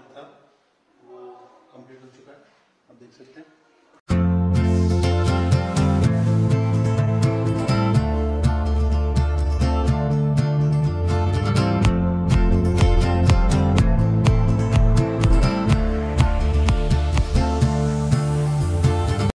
था वो कंप्लीट हो चुका है, आप देख सकते हैं।